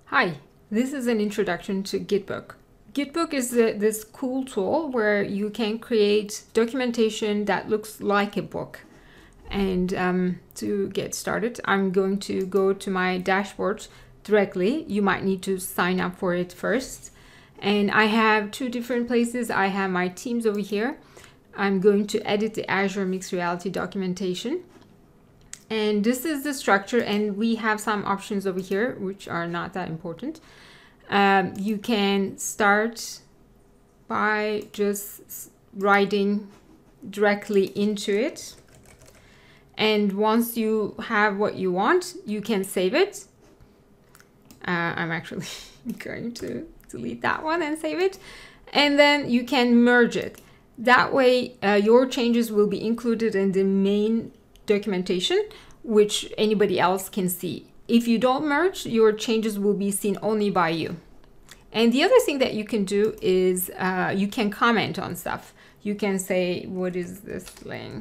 Hi, this is an introduction to Gitbook. Gitbook is this cool tool where you can create documentation that looks like a book. And to get started, I'm going to go to my dashboard directly. You might need to sign up for it first. And I have two different places. I have my teams over here. I'm going to edit the Azure Mixed Reality documentation. And this is the structure, and we have some options over here which are not that important. You can start by just writing directly into it, and once you have what you want, you can save it. I'm actually going to delete that one and save it, and then you can merge it. That way your changes will be included in the main documentation, which anybody else can see. If you don't merge, your changes will be seen only by you. And the other thing that you can do is you can comment on stuff. You can say, what is this line,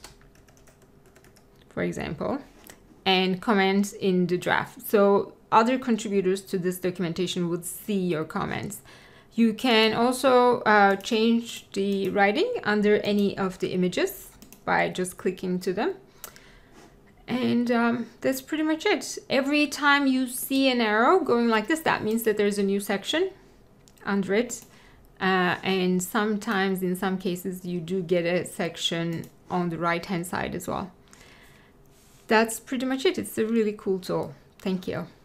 for example, and comment in the draft. So other contributors to this documentation would see your comments. You can also change the writing under any of the images by just clicking to them. And that's pretty much it. Every time you see an arrow going like this, that means that there's a new section under it. And sometimes, in some cases, you do get a section on the right-hand side as well. That's pretty much it. It's a really cool tool. Thank you.